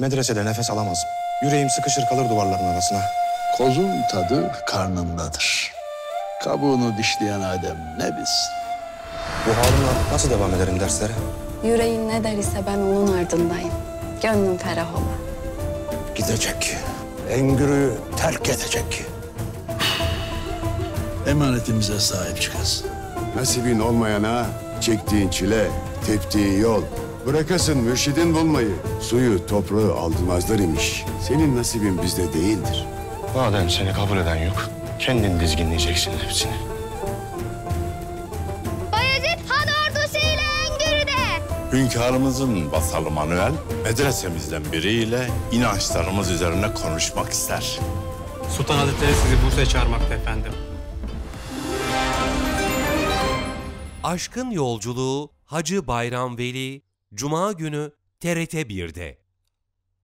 Medresede nefes alamazdım. Yüreğim sıkışır kalır duvarların arasına. Kozun tadı karnındadır. Kabuğunu dişleyen Adem ne bilsin? Bu halimle nasıl devam ederim derslere? Yüreğin ne der ise ben onun ardındayım. Gönlüm ferah ola. Gidecek. Engür'ü terk edecek. Emanetimize sahip çıkasın. Nasibin olmayana çektiğin çile, teptiğin yol. Bırakasın mürşidin bulmayı. Suyu, toprağı aldırmazlar imiş. Senin nasibin bizde değildir. Madem seni kabul eden yok, kendin dizginleyeceksin hepsini. Bayezid Han ordusuyla Engür'de. Hünkârımızın vasalı Manuel, medresemizden biriyle inançlarımız üzerine konuşmak ister. Sultan Hazretleri sizi Bursa'ya çağırmakta efendim. Aşkın Yolculuğu Hacı Bayram Veli Cuma günü TRT 1'de.